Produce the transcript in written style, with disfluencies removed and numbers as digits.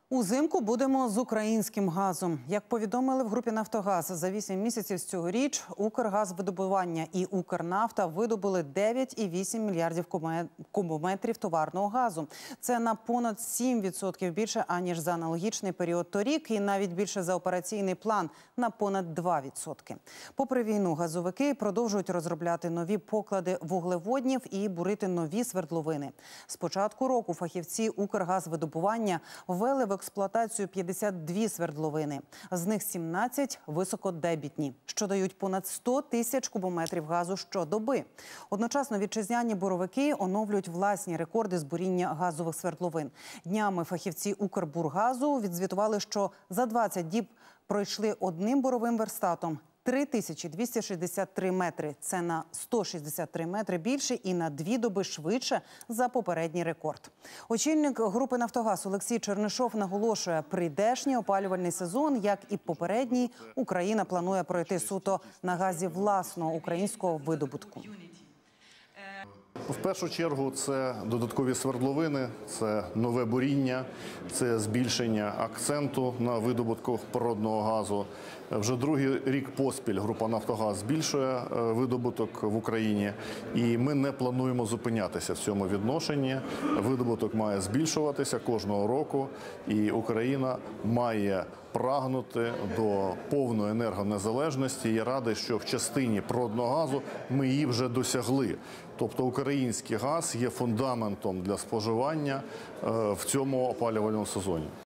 Узимку будемо з українським газом. Як повідомили в групі «Нафтогаз», за 8 місяців з цьогоріч Укргазвидобування і Укрнафта видобули 9,8 мільярдів кубометрів товарного газу. Це на понад 7% більше, аніж за аналогічний період торік, і навіть більше за операційний план на понад 2%. Попри війну, газовики продовжують розробляти нові поклади вуглеводнів і бурити нові свердловини. З початку року фахівці Укргазвидобування ввели в експлуатацію 52 свердловини. З них 17 високодебітні, що дають понад 100 тисяч кубометрів газу щодоби. Одночасно вітчизняні буровики оновлюють власні рекорди з буріння газових свердловин. Днями фахівці Укрбургазу відзвітували, що за 20 діб пройшли одним буровим верстатом 3263 метри. Це на 163 метри більше і на 2 доби швидше за попередній рекорд. Очільник групи «Нафтогаз» Олексій Чернишов наголошує, прийдешній опалювальний сезон, як і попередній, Україна планує пройти суто на газі власного українського видобутку. В першу чергу це додаткові свердловини, це нове буріння, це збільшення акценту на видобутку природного газу. Вже другий рік поспіль група «Нафтогаз» збільшує видобуток в Україні, і ми не плануємо зупинятися в цьому відношенні. Видобуток має збільшуватися кожного року, і Україна має прагнути до повної енергонезалежності. Я радий, що в частині природного газу ми її вже досягли. Тобто український газ є фундаментом для споживання в цьому опалювальному сезоні.